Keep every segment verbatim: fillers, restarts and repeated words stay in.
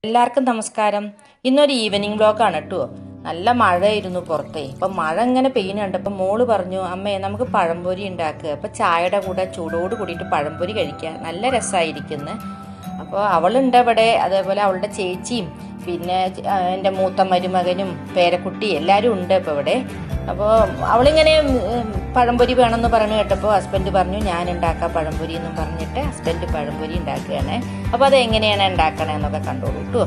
എല്ലാവർക്കും നമസ്കാരം. ഇന്നൊരു ഈവനിങ് വ്ലോഗാണ് കേട്ടോ. നല്ല മഴയായിരുന്നു പുറത്തേ. അപ്പം മഴ ഇങ്ങനെ പെയ്യുന്നുണ്ട്. അപ്പം മോള് പറഞ്ഞു, അമ്മേ നമുക്ക് പഴംപൊരി ഉണ്ടാക്കുക, അപ്പം ചായയുടെ കൂടെ ചൂടോട് കൂടിയിട്ട് പഴംപൊരി കഴിക്കുക, നല്ല രസമായിരിക്കുന്നു. അപ്പോൾ അവളുണ്ട് ഇവിടെ, അതേപോലെ അവളുടെ ചേച്ചിയും പിന്നെ എൻ്റെ മൂത്ത മരുമകനും പേരക്കുട്ടി എല്ലാവരും ഉണ്ട് ഇപ്പോൾ ഇവിടെ. അപ്പോൾ അവളിങ്ങനെ പഴംപൊരി വേണമെന്ന് പറഞ്ഞു കേട്ടപ്പോൾ ഹസ്ബൻഡ് പറഞ്ഞു ഞാൻ ഉണ്ടാക്കാം പഴംപൊരി എന്നും പറഞ്ഞിട്ട് ഹസ്ബൻഡ് പഴംപൊരി ഉണ്ടാക്കുകയാണ്. അപ്പോൾ അത് എങ്ങനെയാണ് ഉണ്ടാക്കണതെന്നൊക്കെ കണ്ടോളൂ കേട്ടോ.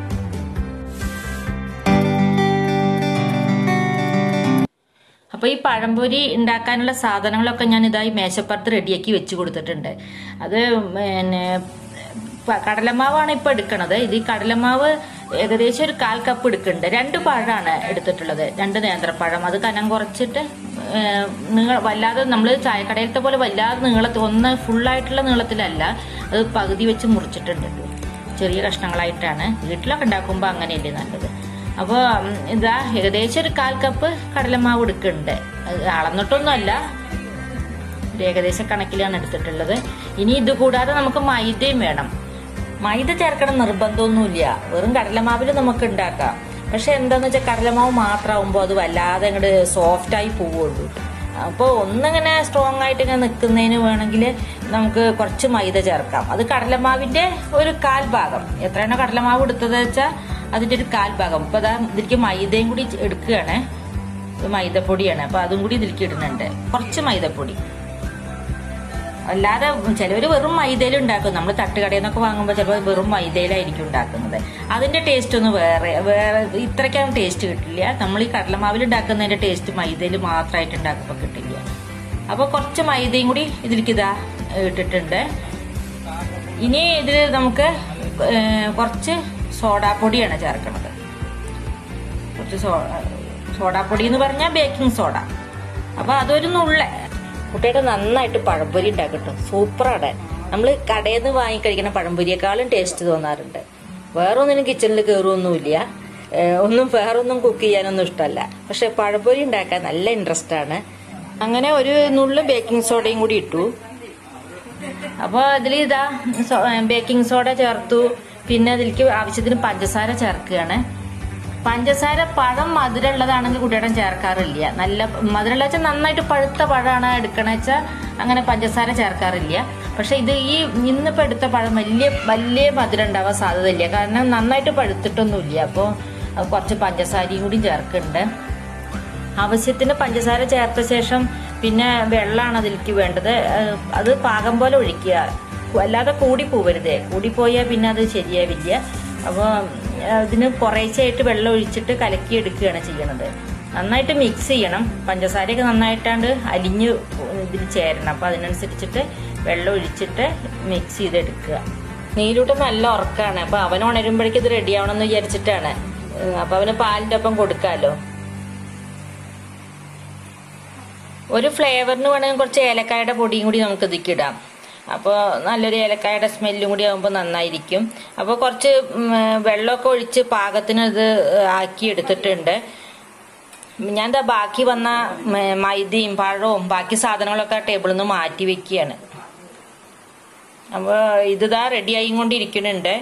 അപ്പോൾ ഈ പഴംപൊരി ഉണ്ടാക്കാനുള്ള സാധനങ്ങളൊക്കെ ഞാൻ ഇതായി മേശപ്പുറത്ത് റെഡിയാക്കി വെച്ച് കൊടുത്തിട്ടുണ്ട്. അത് പിന്നെ കടലമാവാണ് ഇപ്പോൾ എടുക്കണത്. ഇത് ഈ കടലമാവ് ഏകദേശം ഒരു കാൽ കപ്പ് എടുക്കുന്നുണ്ട്. രണ്ട് പഴമാണ് എടുത്തിട്ടുള്ളത്, രണ്ട് നേന്ത്രപ്പഴം. അത് കനം കുറച്ചിട്ട് നിങ്ങൾ വല്ലാതെ നമ്മൾ ചായക്കടയിലത്തെ പോലെ വല്ലാതെ നീളത്തിൽ ഒന്ന് ഫുള്ളായിട്ടുള്ള നീളത്തിലല്ല, അത് പകുതി വെച്ച് മുറിച്ചിട്ടുണ്ട്, ചെറിയ കഷ്ണങ്ങളായിട്ടാണ്. വീട്ടിലൊക്കെ ഉണ്ടാക്കുമ്പോൾ അങ്ങനെയല്ലേ നല്ലത്. അപ്പോൾ ഇതാ ഏകദേശം ഒരു കാൽ കപ്പ് കടലമാവ് എടുക്കുന്നുണ്ട്. അളന്നിട്ടൊന്നും അല്ല, ഒരു ഏകദേശ കണക്കിലാണ് എടുത്തിട്ടുള്ളത്. ഇനി ഇത് കൂടാതെ നമുക്ക് മൈദയും വേണം. മൈദ ചേർക്കണം നിർബന്ധമൊന്നുമില്ല, വെറും കടലമാവിൽ നമുക്ക് ഉണ്ടാക്കാം. പക്ഷെ എന്താന്ന് വെച്ചാൽ കടലമാവ് മാത്രമാകുമ്പോൾ അത് വല്ലാതെ അങ്ങോട്ട് സോഫ്റ്റായി പോവുള്ളൂ. അപ്പോൾ ഒന്നിങ്ങനെ സ്ട്രോങ് ആയിട്ട് ഇങ്ങനെ നിൽക്കുന്നതിന് വേണമെങ്കിൽ നമുക്ക് കുറച്ച് മൈദ ചേർക്കാം. അത് കടലമാവിന്റെ ഒരു കാൽ ഭാഗം, എത്രയാണോ കടലമാവ് എടുത്തത് വെച്ചാൽ അതിന്റെ ഒരു കാൽ ഭാഗം. ഇപ്പൊ അതാ ഇതിലേക്ക് മൈദയും കൂടി എടുക്കുകയാണ്. ഇത് മൈദപ്പൊടിയാണ്, അപ്പൊ അതും കൂടി ഇതിലേക്ക് ഇടുന്നുണ്ട്, കുറച്ച് മൈദപ്പൊടി. അല്ലാതെ ചിലവർ വെറും മൈദയിൽ ഉണ്ടാക്കും. നമ്മൾ തട്ടുകടയിൽ നിന്നൊക്കെ വാങ്ങുമ്പോൾ ചിലപ്പോൾ വെറും മൈദയിലായിരിക്കും ഉണ്ടാക്കുന്നത്. അതിന്റെ ടേസ്റ്റ് ഒന്ന് വേറെ വേറെ ഇത്രയ്ക്കാണ് ടേസ്റ്റ് കിട്ടില്ല. നമ്മൾ ഈ കടലമാവിൽ ഉണ്ടാക്കുന്നതിന്റെ ടേസ്റ്റ് മൈദയിൽ മാത്രമായിട്ട് ഉണ്ടാക്കുമ്പോൾ കിട്ടില്ല. അപ്പോൾ കുറച്ച് മൈദയും കൂടി ഇതിലേക്ക് ഇതാ ഇട്ടിട്ടുണ്ട്. ഇനി ഇതിൽ നമുക്ക് കുറച്ച് സോഡാപ്പൊടിയാണ് ചേർക്കുന്നത്. കുറച്ച് സോ സോഡാപ്പൊടി എന്ന് പറഞ്ഞാൽ ബേക്കിംഗ് സോഡ. അപ്പൊ അതൊരു നുള്ള കുട്ടിയുടെ നന്നായിട്ട് പഴംപൊരി ഉണ്ടാക്കട്ടോ, സൂപ്പറാണ്. നമ്മൾ കടയിൽ നിന്ന് വാങ്ങിക്കഴിക്കണ പഴംപൊരിയേക്കാളും ടേസ്റ്റ് തോന്നാറുണ്ട്. വേറൊന്നിനും കിച്ചണിൽ കയറുമൊന്നുമില്ല, ഒന്നും വേറൊന്നും കുക്ക് ചെയ്യാനൊന്നും ഇഷ്ടമല്ല. പക്ഷെ പഴംപൊരി ഉണ്ടാക്കാൻ നല്ല ഇൻട്രസ്റ്റ് ആണ്. അങ്ങനെ ഒരു നുള്ളു ബേക്കിംഗ് സോഡയും കൂടി ഇട്ടു. അപ്പോൾ അതിൽ ഇതാ ബേക്കിംഗ് സോഡ ചേർത്തു. പിന്നെ അതിലേക്ക് ആവശ്യത്തിന് പഞ്ചസാര ചേർക്കുകയാണ്. പഞ്ചസാര പഴം മധുരമുള്ളതാണെങ്കിൽ കുട്ടിയേട്ടൻ ചേർക്കാറില്ല. നല്ല മധുരമുള്ള വെച്ചാൽ നന്നായിട്ട് പഴുത്ത പഴമാണ് എടുക്കണ വെച്ചാൽ അങ്ങനെ പഞ്ചസാര ചേർക്കാറില്ല. പക്ഷെ ഇത് ഈ ഇന്നിപ്പോൾ എടുത്ത പഴം വലിയ വലിയ മധുരം ഉണ്ടാവാൻ സാധ്യതയില്ല, കാരണം നന്നായിട്ട് പഴുത്തിട്ടൊന്നുമില്ല. അപ്പോൾ കുറച്ച് പഞ്ചസാരയും കൂടി ചേർക്കുന്നുണ്ട്. ആവശ്യത്തിന് പഞ്ചസാര ചേർത്ത ശേഷം പിന്നെ വെള്ളമാണ് അതിലേക്ക് വേണ്ടത്. അത് പാകം പോലെ ഒഴിക്കുക, അല്ലാതെ കൂടി പോവരുത്. കൂടിപ്പോയാൽ പിന്നെ അത് ശരിയാവില്ല. അപ്പോൾ അതിന് കുറേശ്ശായിട്ട് വെള്ളം ഒഴിച്ചിട്ട് കലക്കി എടുക്കുകയാണ് ചെയ്യണത്. നന്നായിട്ട് മിക്സ് ചെയ്യണം. പഞ്ചസാരയൊക്കെ നന്നായിട്ടാണ്ട് അലിഞ്ഞ് ഇതിൽ ചേരണം. അപ്പം അതിനനുസരിച്ചിട്ട് വെള്ളം ഒഴിച്ചിട്ട് മിക്സ് ചെയ്തെടുക്കുക. നീലൂട്ട് നല്ല ഉറക്കാണ്. അപ്പം അവൻ ഉണരുമ്പോഴേക്കും ഇത് റെഡി ആവണമെന്ന് വിചാരിച്ചിട്ടാണ്. അപ്പം അവന് പാലിൻ്റെ ഒപ്പം കൊടുക്കാമല്ലോ. ഒരു ഫ്ലേവറിന് വേണമെങ്കിൽ കുറച്ച് ഏലക്കായുടെ പൊടിയും കൂടി നമുക്ക് ഇതിലേക്ക് ഇടാം. അപ്പോൾ നല്ലൊരു ഏലക്കായുടെ സ്മെല്ലും കൂടി ആകുമ്പോൾ നന്നായിരിക്കും. അപ്പോൾ കുറച്ച് വെള്ളമൊക്കെ ഒഴിച്ച് പാകത്തിന് ഇത് ആക്കി എടുത്തിട്ടുണ്ട്. ഞാൻ എന്താ ബാക്കി വന്ന മൈദയും പഴവും ബാക്കി സാധനങ്ങളൊക്കെ ടേബിളിൽ നിന്ന് മാറ്റി വെക്കുകയാണ്. അപ്പോൾ ഇതാ റെഡിയായി കൊണ്ടിരിക്കുന്നുണ്ട്.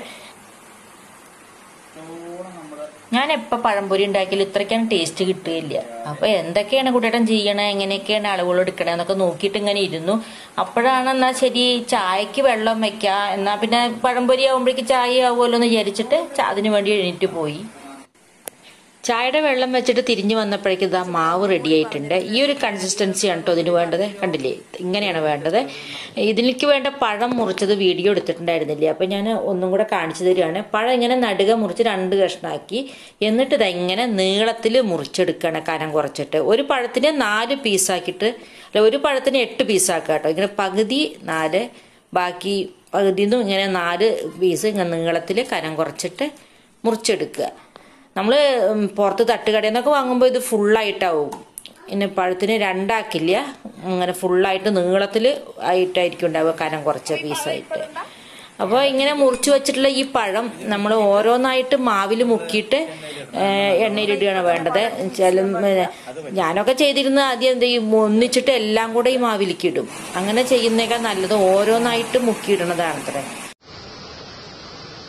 ഞാൻ എപ്പോൾ പഴംപൊരി ഉണ്ടാക്കിയാലും ഇത്രയ്ക്കാണ് ടേസ്റ്റ് കിട്ടുകയില്ല. അപ്പോൾ എന്തൊക്കെയാണ് കുട്ടിയേട്ടൻ ചെയ്യണേ, എങ്ങനെയൊക്കെയാണ് അളവുകൾ എടുക്കണേ എന്നൊക്കെ നോക്കിയിട്ട് ഇങ്ങനെ ഇരുന്നു. അപ്പോഴാണ് എന്നാൽ ശരി ചായക്ക് വെള്ളം വെക്കാം, എന്നാൽ പിന്നെ പഴംപൊരി ആകുമ്പോഴേക്ക് ചായ ആവുമല്ലോ എന്ന് വിചാരിച്ചിട്ട് അതിന് വേണ്ടി എണീറ്റ് പോയി. ചായയുടെ വെള്ളം വെച്ചിട്ട് തിരിഞ്ഞു വന്നപ്പോഴേക്കും ഇതാ മാവ് റെഡി ആയിട്ടുണ്ട്. ഈ ഒരു കൺസിസ്റ്റൻസിയാണ് കേട്ടോ ഇതിന് വേണ്ടത്. കണ്ടില്ലേ, ഇങ്ങനെയാണ് വേണ്ടത്. ഇതിലേക്ക് വേണ്ട പഴം മുറിച്ചത് വീഡിയോ എടുത്തിട്ടുണ്ടായിരുന്നില്ല, അപ്പം ഞാൻ ഒന്നും കൂടെ കാണിച്ചു തരികയാണ്. പഴം ഇങ്ങനെ നടുക മുറിച്ച് രണ്ട് കഷ്ണാക്കി, എന്നിട്ട് ഇത് ഇങ്ങനെ നീളത്തിൽ മുറിച്ചെടുക്കുകയാണ് കനം കുറച്ചിട്ട്. ഒരു പഴത്തിന് നാല് പീസാക്കിയിട്ട്, അല്ല ഒരു പഴത്തിന് എട്ട് പീസാക്കുക കേട്ടോ. ഇങ്ങനെ പകുതി നാല്, ബാക്കി പകുതിന്നും ഇങ്ങനെ നാല് പീസ് ഇങ്ങനെ നീളത്തിൽ കനം കുറച്ചിട്ട് മുറിച്ചെടുക്കുക. നമ്മൾ പുറത്ത് തട്ടുകടയിൽ നിന്നൊക്കെ വാങ്ങുമ്പോൾ ഇത് ഫുള്ളായിട്ടാവും. പിന്നെ പഴത്തിന് രണ്ടാക്കില്ല, അങ്ങനെ ഫുള്ളായിട്ട് നീളത്തിൽ ആയിട്ടായിരിക്കും ഉണ്ടാവുക, കനം കുറച്ച പീസായിട്ട്. അപ്പോൾ ഇങ്ങനെ മുറിച്ച് വെച്ചിട്ടുള്ള ഈ പഴം നമ്മൾ ഓരോന്നായിട്ട് മാവിൽ മുക്കിയിട്ട് എണ്ണയിലിടുകയാണ് വേണ്ടത്. ചില ഞാനൊക്കെ ചെയ്തിരുന്ന ആദ്യം എന്ത് ചെയ്യും, ഒന്നിച്ചിട്ട് എല്ലാം കൂടെ ഈ മാവിലേക്ക് ഇടും. അങ്ങനെ ചെയ്യുന്നേക്കാൾ നല്ലത് ഓരോന്നായിട്ട് മുക്കിയിടുന്നതാണ് അത്ര.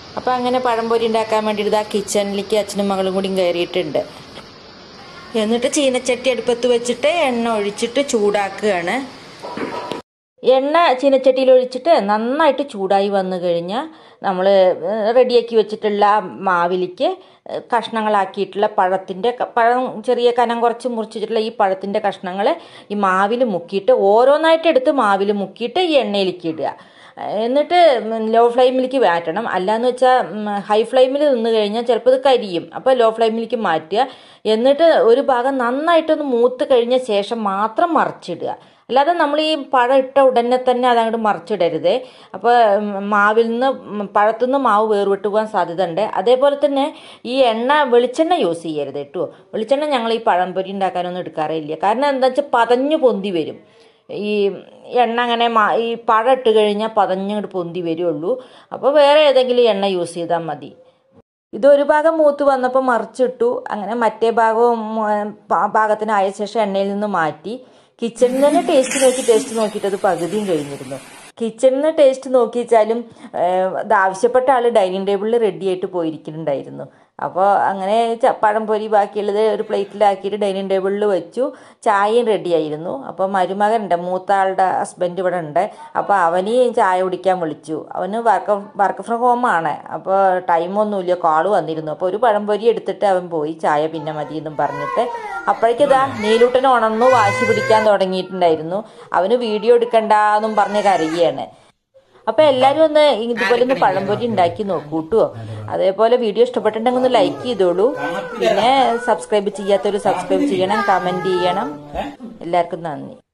അപ്പോൾ അങ്ങനെ പഴംപൊരി ഉണ്ടാക്കാൻ വേണ്ടിയിട്ട് ആ കിച്ചണിലേക്ക് അച്ഛനും മകളും കൂടി കയറിയിട്ടുണ്ട്. എന്നിട്ട് ചീനച്ചട്ടി അടുപ്പത്ത് വെച്ചിട്ട് എണ്ണ ഒഴിച്ചിട്ട് ചൂടാക്കുകയാണ്. എണ്ണ ചീനച്ചട്ടിയിൽ ഒഴിച്ചിട്ട് നന്നായിട്ട് ചൂടായി വന്നു കഴിഞ്ഞാൽ നമ്മൾ റെഡിയാക്കി വെച്ചിട്ടുള്ള മാവിലേക്ക് കഷ്ണങ്ങളാക്കിയിട്ടുള്ള പഴത്തിൻ്റെ പഴം ചെറിയ കനം കുറച്ച് മുറിച്ചിട്ടുള്ള ഈ പഴത്തിൻ്റെ കഷ്ണങ്ങൾ ഈ മാവിൽ മുക്കിയിട്ട് ഓരോന്നായിട്ട് എടുത്ത് മാവിൽ മുക്കിയിട്ട് ഈ എണ്ണയിലേക്ക് ഇടുക. എന്നിട്ട് ലോ ഫ്ലെയിമിലേക്ക് മാറ്റണം. അല്ലാന്ന് വെച്ചാൽ ഹൈ ഫ്ലെയിമിൽ നിന്ന് കഴിഞ്ഞാൽ ചിലപ്പോൾ ഇത് കരിയും. അപ്പോൾ ലോ ഫ്ലെയിമിലേക്ക് മാറ്റുക. എന്നിട്ട് ഒരു ഭാഗം നന്നായിട്ടൊന്ന് മൂത്ത് കഴിഞ്ഞ ശേഷം മാത്രം മറിച്ചിടുക. അല്ലാതെ നമ്മൾ ഈ പഴം ഇട്ട ഉടനെ തന്നെ അതങ്ങോട്ട് മറിച്ചിടരുത്. അപ്പോൾ മാവിൽ നിന്ന് പഴത്തു നിന്ന് മാവ് വേർവിട്ട് പോകാൻ സാധ്യത ഉണ്ട്. അതേപോലെ തന്നെ ഈ എണ്ണ വെളിച്ചെണ്ണ യൂസ് ചെയ്യരുത് കേട്ടോ. വെളിച്ചെണ്ണ ഞങ്ങൾ ഈ പഴംപൊരി ഉണ്ടാക്കാനൊന്നും എടുക്കാറില്ല. കാരണം എന്താ വെച്ചാൽ പതഞ്ഞു പൊന്തി വരും. ഈ എണ്ണ അങ്ങനെ ഈ പഴം ഇട്ട് കഴിഞ്ഞാൽ പതഞ്ഞങ്ങോട്ട് പൊന്തി വരുള്ളൂ. അപ്പോൾ വേറെ ഏതെങ്കിലും എണ്ണ യൂസ് ചെയ്താൽ മതി. ഇതൊരു ഭാഗം മൂത്ത് വന്നപ്പോൾ മറിച്ചിട്ടു. അങ്ങനെ മറ്റേ ഭാഗവും ഭാഗത്തിനായ ശേഷം എണ്ണയിൽ നിന്ന് മാറ്റി കിച്ചണിൽ തന്നെ ടേസ്റ്റ് നോക്കി ടേസ്റ്റ് നോക്കിയിട്ട് അത് പകുതിയും കഴിഞ്ഞിരുന്നു. കിച്ചണിൽ നിന്ന് ടേസ്റ്റ് നോക്കിച്ചാലും ഇത് ആവശ്യപ്പെട്ട ആൾ ഡൈനിങ് ടേബിളിൽ റെഡി ആയിട്ട് പോയിരിക്കുന്നുണ്ടായിരുന്നു. അപ്പോൾ അങ്ങനെ പഴംപൊരി ബാക്കിയുള്ളത് ഒരു പ്ലേറ്റിലാക്കിയിട്ട് ഡൈനിങ് ടേബിളിൽ വെച്ചു. ചായയും റെഡി ആയിരുന്നു. അപ്പോൾ മരുമകനുണ്ട്, മൂത്ത ആളുടെ ഹസ്ബൻഡ് ഇവിടെ ഉണ്ട്. അപ്പോൾ അവന് ചായ കുടിക്കാൻ വിളിച്ചു. അവന് വർക്ക് വർക്ക് ഫ്രം ഹോം ആണ്. അപ്പോൾ ടൈമൊന്നുമില്ല, കോള് വന്നിരുന്നു. അപ്പോൾ ഒരു പഴംപൊരി എടുത്തിട്ട് അവൻ പോയി. ചായ പിന്നെ മതി എന്നും പറഞ്ഞിട്ട് അപ്പോഴേക്കിതാ നീലൂട്ടൻ ഉണർന്നു വാശി പിടിക്കാൻ തുടങ്ങിയിട്ടുണ്ടായിരുന്നു. അവന് വീഡിയോ എടുക്കണ്ടെന്നും പറഞ്ഞ് കരയുകയാണ്. അപ്പോൾ എല്ലാവരും ഒന്ന് ഇതുപോലെ ഒന്ന് പഴംപൊരി ഉണ്ടാക്കി നോക്കൂട്ടോ. അതേപോലെ വീഡിയോ ഇഷ്ടപ്പെട്ടിട്ടുണ്ടെങ്കിൽ ഒന്ന് ലൈക്ക് ചെയ്തോളൂ. പിന്നെ സബ്സ്ക്രൈബ് ചെയ്യാത്തവർ സബ്സ്ക്രൈബ് ചെയ്യണം, കമന്റ് ചെയ്യണം. എല്ലാവർക്കും നന്ദി.